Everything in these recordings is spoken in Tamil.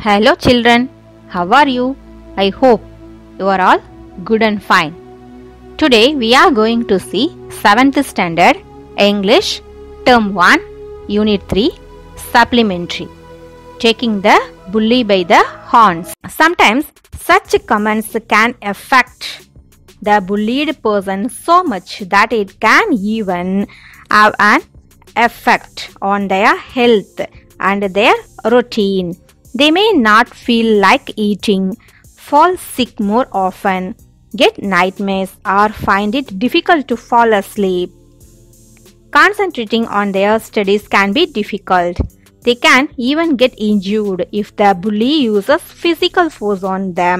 Hello children, how are you? I hope you are all good and fine. Today we are going to see 7th standard English Term 1 Unit 3 Supplementary, taking the bully by the horns. Sometimes such comments can affect the bullied person so much that it can even have an effect on their health and their routine. They may not feel like eating, fall sick more often, get nightmares, or find it difficult to fall asleep. Concentrating on their studies can be difficult. They can even get injured if the bully uses physical force on them.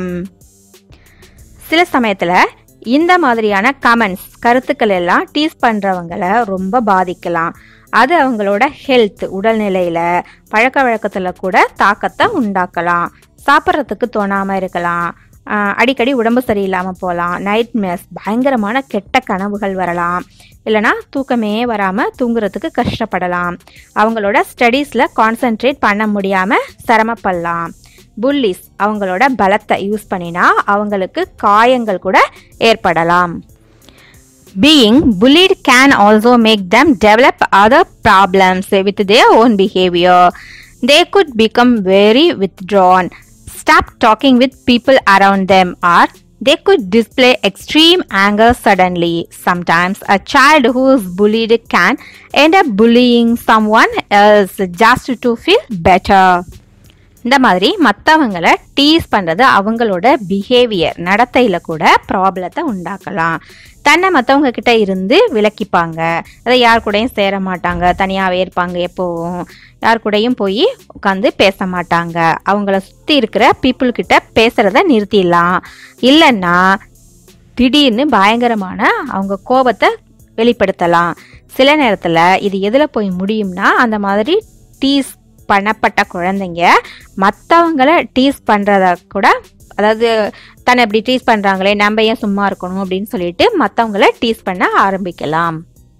சில சமயத்தில் இந்த மாதிரியான கமெண்ட்ஸ் கருத்துக்கள் எல்லாம் டீஸ் பண்ணுறவங்களை ரொம்ப பாதிக்கலாம். அது அவங்களோட ஹெல்த் உடல்நிலையில் பழக்க வழக்கத்தில் கூட தாக்கத்தை உண்டாக்கலாம். சாப்பிட்றதுக்கு தோணாமல் இருக்கலாம், அடிக்கடி உடம்பு சரியில்லாமல் போகலாம், நைட்மேர்ஸ் பயங்கரமான கெட்ட கனவுகள் வரலாம், இல்லைனா தூக்கமே வராமல் தூங்குறதுக்கு கஷ்டப்படலாம், அவங்களோட ஸ்டடீஸில் கான்சென்ட்ரேட் பண்ண முடியாமல் சிரமப்படலாம். புல்லிஸ் அவங்களோட பலத்தை யூஸ் பண்ணினா அவங்களுக்கு காயங்கள் கூட ஏற்படலாம். Being bullied can also make them develop other problems with their own behavior. They could become very withdrawn, stop talking with people around them, or they could display extreme anger suddenly. Sometimes a child who is bullied can end up bullying someone else just to feel better. இந்த மாதிரி மற்றவங்களை டீஸ் பண்ணுறது அவங்களோட பிஹேவியர் நடத்தையில் கூட ப்ராப்ளத்தை உண்டாக்கலாம். தன்னை மற்றவங்க கிட்ட இருந்து விலக்கிப்பாங்க, அதை யார் கூடயும் சேர மாட்டாங்க, தனியாகவே இருப்பாங்க, எப்போவும் யார் கூடயும் போய் உட்காந்து பேச மாட்டாங்க. அவங்கள சுற்றி இருக்கிற பீப்புள்கிட்ட பேசுகிறத நிறுத்திடலாம், இல்லைன்னா திடீர்னு பயங்கரமான அவங்க கோபத்தை வெளிப்படுத்தலாம். சில நேரத்தில் இது எதில் போய் முடியும்னா, அந்த மாதிரி டீஸ் பண்ணப்பட்ட குழந்தைங்க மற்றவங்களை டீஸ் பண்ணுறத கூட, அதாவது தன்னை இப்படி டீஸ் பண்ணுறாங்களே நம்ம ஏன் சும்மா இருக்கணும் அப்படின்னு சொல்லிட்டு மற்றவங்கள டீஸ் பண்ண ஆரம்பிக்கலாம்.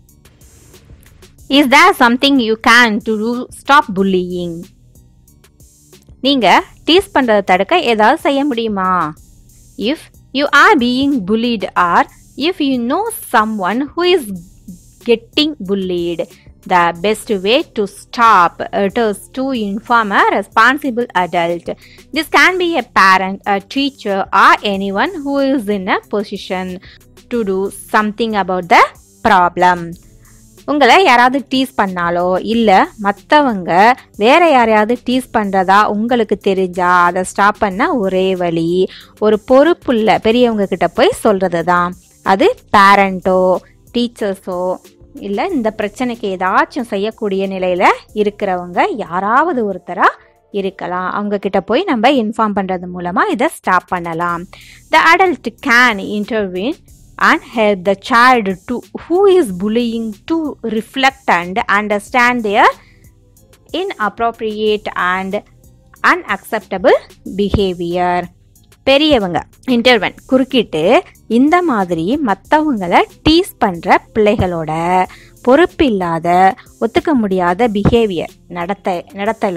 Is there something you can do stop bullying? நீங்கள் டீஸ் பண்ணுறதை தடுக்க ஏதாவது செய்ய முடியுமா? If you are being bullied or if you know someone who is getting bullied, the best way to stop it is to inform a responsible adult. This can be a parent, a teacher, or anyone who is in a position to do something about the problem. உங்களை யாராவது டீஸ் பண்ணாலோ இல்லை மற்றவங்க வேற யாரையாவது டீஸ் பண்ணுறதா உங்களுக்கு தெரிஞ்சா அதை ஸ்டாப் பண்ண ஒரே வழி ஒரு பொறுப்புள்ள பெரியவங்க கிட்ட போய் சொல்கிறது தான். அது பேரண்ட்டோ டீச்சர்ஸோ இல்லை இந்த பிரச்சனைக்கு ஏதாச்சும் செய்யக்கூடிய நிலையில் இருக்கிறவங்க யாராவது ஒருத்தராக இருக்கலாம். அவங்க கிட்ட போய் நம்ம இன்ஃபார்ம் பண்ணுறது மூலமாக இதை ஸ்டாப் பண்ணலாம். The adult can intervene and help the child to who is bullying to reflect and understand their inappropriate and unacceptable behavior. பெரியவங்க இன்டர்வென் குறுக்கிட்டு இந்த மாதிரி மற்றவங்களை டீஸ் பண்ணுற பிள்ளைகளோட பொறுப்பில்லாத ஒத்துக்க முடியாத பிஹேவியர் நடத்தல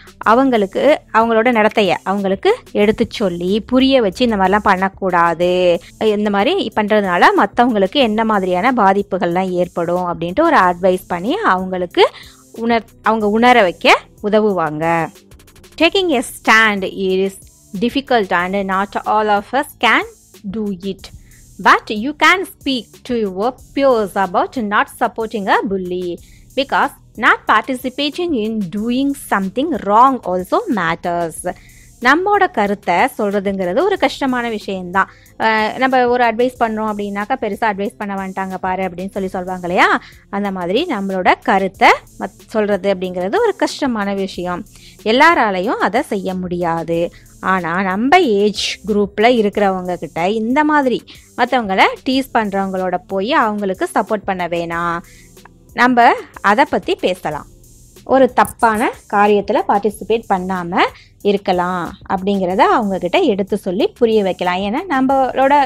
அவங்களோட நடத்தையை அவங்களுக்கு எடுத்து சொல்லி புரிய வச்சு இந்த மாதிரிலாம் பண்ணக்கூடாது, இந்த மாதிரி பண்ணுறதுனால மற்றவங்களுக்கு என்ன மாதிரியான பாதிப்புகள்லாம் ஏற்படும் அப்படின்ட்டு ஒரு அட்வைஸ் பண்ணி அவங்களுக்கு அவங்க உணர வைக்க உதவுவாங்க. Taking a stand is difficult and not all of us can do it, but you can speak to your peers about not supporting a bully, because not participating in doing something wrong also matters. நம்மோட கருத்தை சொல்கிறதுங்கிறது ஒரு கஷ்டமான விஷயந்தான். நம்ம ஒரு அட்வைஸ் பண்ணுறோம் அப்படின்னாக்கா பெருசாக அட்வைஸ் பண்ண வேண்டாங்க பாரு அப்படின்னு சொல்லுவாங்க இல்லையா, அந்த மாதிரி நம்மளோட கருத்தை சொல்கிறது அப்படிங்கிறது ஒரு கஷ்டமான விஷயம். எல்லாராலையும் அதை செய்ய முடியாது. ஆனால் நம்ம ஏஜ் குரூப்பில் இருக்கிறவங்க கிட்ட இந்த மாதிரி மற்றவங்களை டீஸ் பண்ணுறவங்களோட போய் அவங்களுக்கு சப்போர்ட் பண்ண வேணாம், நம்ம அதை பற்றி பேசலாம். ஒரு தப்பான காரியத்தில் பார்ட்டிசிபேட் பண்ணாமல் இருக்கலாம் அப்படிங்கிறத அவங்கக்கிட்ட எடுத்து சொல்லி புரிய வைக்கலாம். ஏன்னா நம்மளோட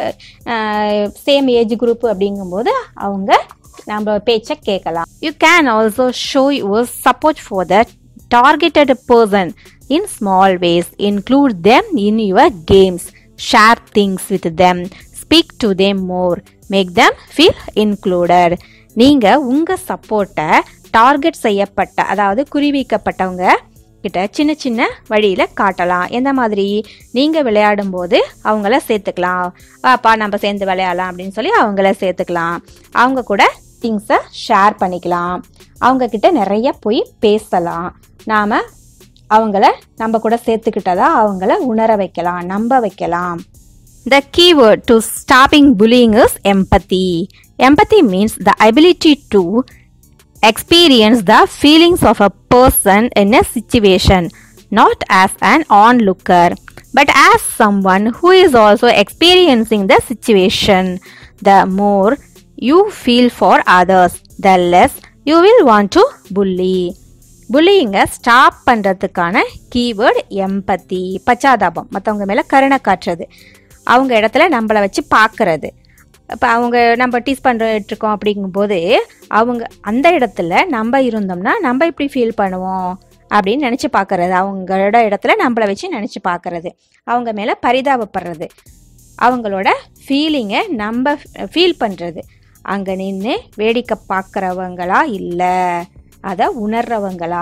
சேம் ஏஜ் குரூப் அப்படிங்கும்போது அவங்க நம்ம பேச்சை கேட்கலாம். You can also show your support for the targeted person in small ways. Include them in your games. Share things with them. Speak to them more. Make them feel included. நீங்க உங்க சப்போர்ட்டை டார்கெட் செய்யப்பட்ட அதாவது குறிவைக்கப்பட்டவங்க கிட்ட சின்ன சின்ன வழியில காட்டலாம். எந்த மாதிரி? நீங்க விளையாடும் போது அவங்கள சேர்த்துக்கலாம். பாப்பா நம்ம சேர்ந்து விளையாடலாம் அப்படின்னு சொல்லி அவங்கள சேர்த்துக்கலாம். அவங்க கூட திங்ஸை ஷேர் பண்ணிக்கலாம். அவங்க கிட்ட நிறைய போய் பேசலாம். நாம அவங்கள நம்ம கூட சேர்த்துக்கிட்டதா அவங்கள உணர வைக்கலாம், நம்ப வைக்கலாம். The keyword to stopping bullying is empathy. Empathy means the ability to experience the feelings of a person in a situation, not as an onlooker, but as someone who is also experiencing the situation. The more you feel for others, the less you will want to bully. புல்லிங்கை ஸ்டாப் பண்ணுறதுக்கான கீவேர்டு எம்பத்தி. பச்சாதாபம், மற்றவங்க மேலே கருணை காட்டுறது, அவங்க இடத்துல நம்மளை வச்சு பார்க்கறது. இப்போ அவங்க நம்ம டீஸ் பண்ணிட்டுருக்கோம் அப்படிங்கும்போது அவங்க அந்த இடத்துல நம்ம இருந்தோம்னா நம்ம இப்படி ஃபீல் பண்ணுவோம் அப்படின்னு நினச்சி பார்க்கறது. அவங்களோட இடத்துல நம்மளை வச்சு நினச்சி பார்க்கறது, அவங்க மேலே பரிதாபப்படுறது, அவங்களோட ஃபீலிங்கை நம்ம ஃபீல் பண்ணுறது. அங்கே நின்று வேடிக்கை பார்க்குறவங்களா இல்லை அதை உணர்றவங்களா,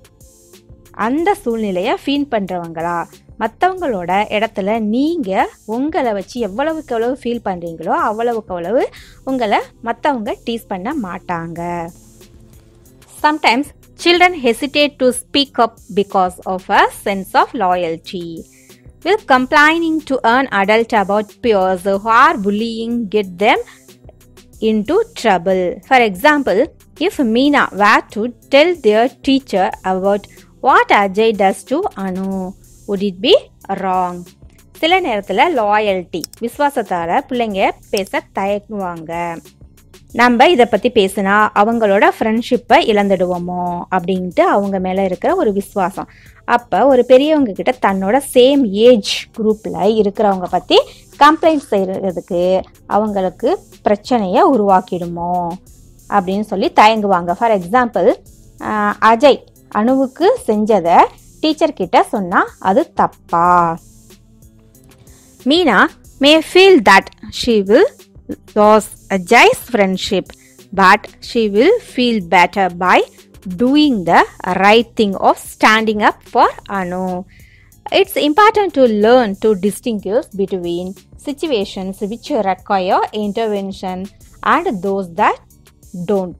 அந்த சூழ்நிலையை ஃபீல் பண்ணுறவங்களா. மற்றவங்களோட இடத்துல நீங்கள் உங்களை வச்சு எவ்வளவுக்கு எவ்வளவு ஃபீல் பண்ணுறீங்களோ அவ்வளவுக்கு அவ்வளவு உங்களை மற்றவங்க டீஸ் பண்ண மாட்டாங்க. Sometimes children hesitate to speak up because of a sense of loyalty. Will complaining to an adult about peers who are bullying get them into trouble? For example, if Meena were to tell their teacher about what Ajay does to Anu, would it be wrong? சில நேரத்தில் லாயல்ட்டி, விசுவாசத்தால் பிள்ளைங்க பேச தயங்குவாங்க. நம்ம இதை பற்றி பேசினா அவங்களோட ஃப்ரெண்ட்ஷிப்பை இழந்துடுவோமோ அப்படின்ட்டு அவங்க மேலே இருக்கிற ஒரு விசுவாசம். அப்போ ஒரு பெரியவங்க கிட்ட தன்னோட சேம் ஏஜ் குரூப்பில் இருக்கிறவங்க பற்றி கம்ப்ளைண்ட் செய்கிறதுக்கு அவங்களுக்கு பிரச்சனையை உருவாக்கிடுமோ அப்படின்னு சொல்லி தயங்குவாங்க. ஃபார் எக்ஸாம்பிள், அஜய் அனுவுக்கு செஞ்சதை டீச்சர் கிட்ட சொன்னால் அது தப்பா? Meena may feel that she will lose Ajay's friendship, but she will feel better by doing the right thing of standing up for Anu. It's important to learn to distinguish between situations which require intervention and those that don't.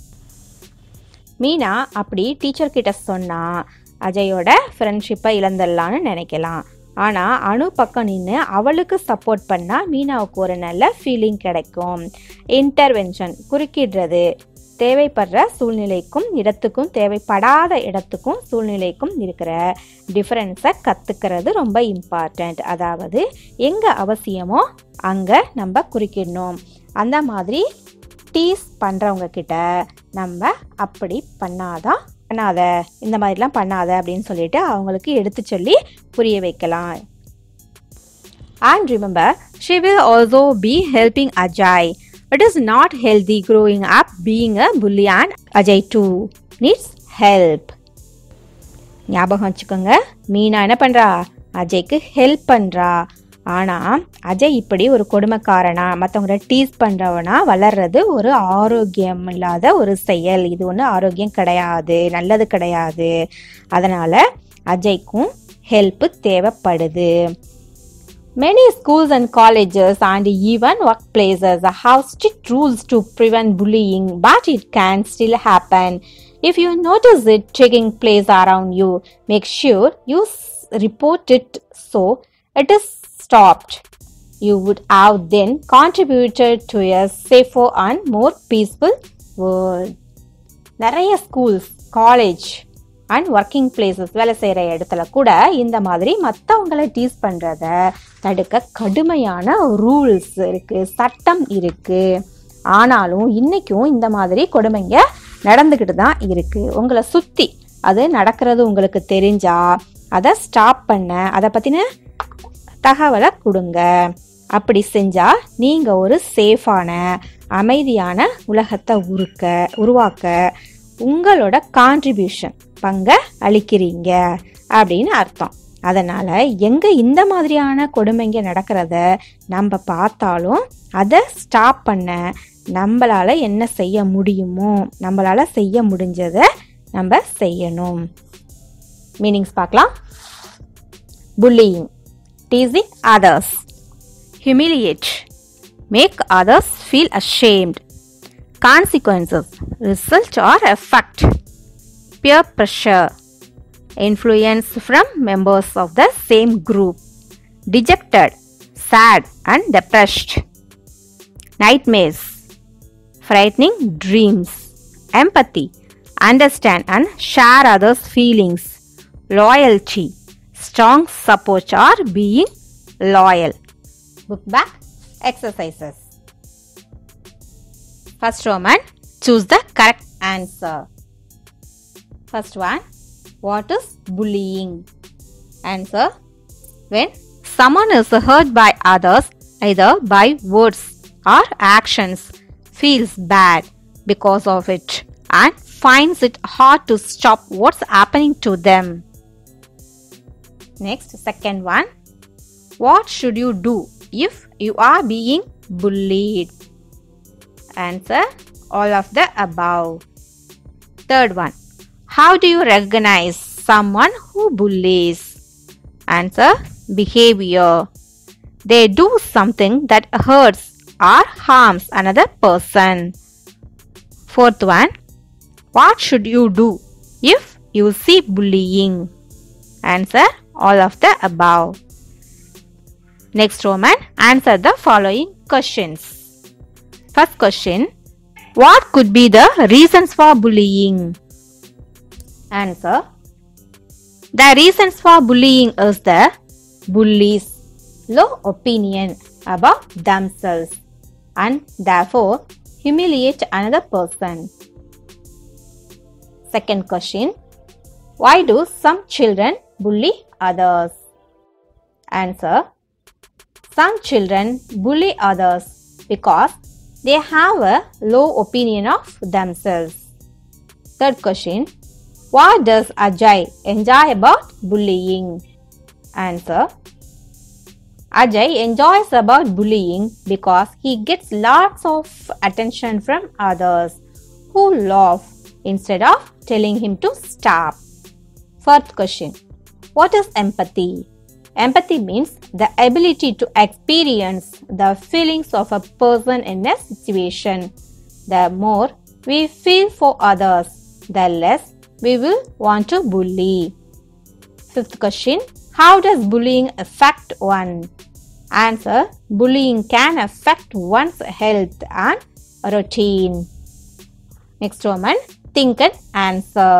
Meena அப்படி டீச்சர் கிட்ட சொன்னா அஜயோட ஃப்ரெண்ட்ஷிப்பை இழந்துடலான்னு நினைக்கலாம். ஆனால் அணு பக்கம் நின்று அவளுக்கு சப்போர்ட் பண்ணால் மீனாவுக்கு ஒரு நல்ல ஃபீலிங் கிடைக்கும். இன்டர்வென்ஷன், குறுக்கிடுறது, தேவைப்படுற சூழ்நிலைக்கும் இடத்துக்கும் தேவைப்படாத இடத்துக்கும் சூழ்நிலைக்கும் இருக்கிற டிஃப்ரென்ஸை கற்றுக்கிறது ரொம்ப இம்பார்ட்டண்ட். அதாவது எங்கே அவசியமோ அங்கே நம்ம குறுக்கிடணும். அந்த மாதிரி டீஸ் பண்ணுறவங்க கிட்ட நம்ம அப்படி பண்ணாத, இந்த மாதிரிலாம் பண்ணாத அப்படின்னு சொல்லிட்டு அவங்களுக்கு எடுத்து சொல்லி புரிய வைக்கலாம். And remember, she will also be helping Ajay. It is not healthy growing up being a bully, and Ajay too needs help. ஞாபகம் வச்சுக்கோங்க, மீனா என்ன பண்ணுறா? அஜய்க்கு ஹெல்ப் பண்ணுறா. ஆனால் அஜய் இப்படி ஒரு கொடுமைக்காரனா, மற்றவங்கள டீஸ் பண்ணுறவனா வளர்றது ஒரு ஆரோக்கியம் இல்லாத ஒரு செயல். இது ஒன்று ஆரோக்கியம் கிடையாது, நல்லது கிடையாது. அதனால் அஜய்க்கும் ஹெல்ப்பு தேவைப்படுது. Many schools and colleges and even workplaces have strict rules to prevent bullying, but it can still happen. If you notice it taking place around you, make sure you report it so it is stopped. You would have then contributed to a safer and more peaceful world. நிறைய schools, college and working places, வேலை செய்கிற இடத்துல கூட இந்த மாதிரி மற்றவங்களை டீஸ் பண்ணுறத தடுக்க கடுமையான ரூல்ஸ் இருக்குது, சட்டம் இருக்குது. ஆனாலும் இன்றைக்கும் இந்த மாதிரி கொடுமைங்க நடந்துக்கிட்டு தான் இருக்குது. உங்களை சுற்றி அது நடக்கிறது உங்களுக்கு தெரிஞ்சால் அதை ஸ்டாப் பண்ண, அதை பற்றின தகவலை கொடுங்க. அப்படி செஞ்சால் நீங்கள் ஒரு சேஃபான அமைதியான உலகத்தை உருவாக்க உங்களோட கான்ட்ரிபியூஷன் பங்கை அளிக்கிறீங்க அப்படின்னு அர்த்தம். அதனால எங்க இந்த மாதிரியான கொடுமைங்க நடக்கிறத நம்ம பார்த்தாலும் அதை ஸ்டாப் பண்ண நம்மளால என்ன செய்ய முடியுமோ, நம்மளால செய்ய முடிஞ்சதை நம்ம செய்யணும். மீனிங்ஸ் பார்க்கலாம். bullying, teasing others. Humiliate, make others feel ashamed. Consequences, result or effect. Peer pressure, influence from members of the same group. Dejected, sad and depressed. Nightmares, frightening dreams. Empathy, understand and share others' feelings. Loyalty, strong support or being loyal. Book back exercises. First Roman, choose the correct answer. First one, what is bullying? Answer, when someone is hurt by others either by words or actions, feels bad because of it and finds it hard to stop what's happening to them. Next, second one, what should you do if you are being bullied? Answer, all of the above. Third one, how do you recognize someone who bullies? Answer, behavior. They do something that hurts or harms another person. Fourth one, what should you do if you see bullying? Answer, all of the above. Next Roman, answer the following questions. First question, what could be the reasons for bullying? Answer, the reasons for bullying is the bully's low opinion about themselves and therefore humiliate another person. Second question, why do some children bully others? Answer, some children bully others because they have a low opinion of themselves. Third question, what does Ajay enjoy about bullying? Answer, Ajay enjoys about bullying because he gets lots of attention from others who laugh instead of telling him to stop. Fourth question, what is empathy? Empathy means the ability to experience the feelings of a person in a situation. The more we feel for others, the less we will want to bully. Fifth question, how does bullying affect one? Answer, bullying can affect one's health and routine. Next one, think and answer.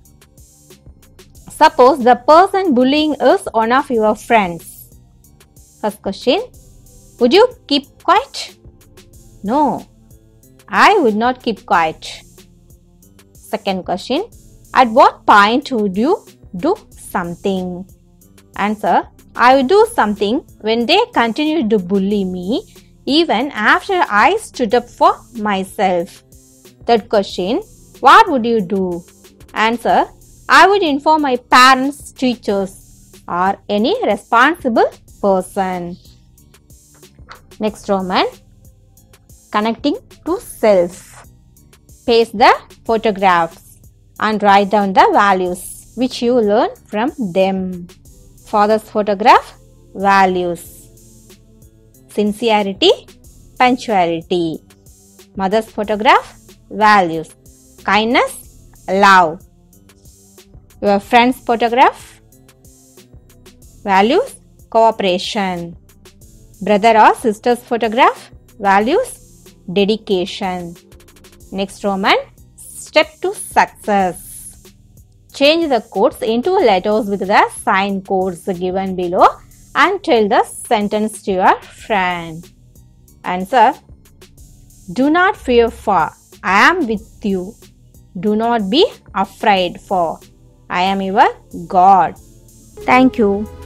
Suppose the person bullying is one of your friends. First question, would you keep quiet? No, I would not keep quiet. Second question, at what point would you do something? Answer, I would do something when they continue to bully me even after I stood up for myself. Third question, what would you do? Answer, I would inform my parents, teachers, or any responsible person. Next Roman, connecting to self. Paste the photographs and write down the values which you learn from them. Father's photograph, values. Sincerity, punctuality. Mother's photograph, values. Kindness, love. Your friend's photograph, values, cooperation. Brother or sister's photograph, values, dedication. Next Roman, step to success. Change the quotes into letters with the sign codes given below and tell the sentence to your friend. Answer, do not fear for, I am with you. Do not be afraid for, I am your God. Thank you.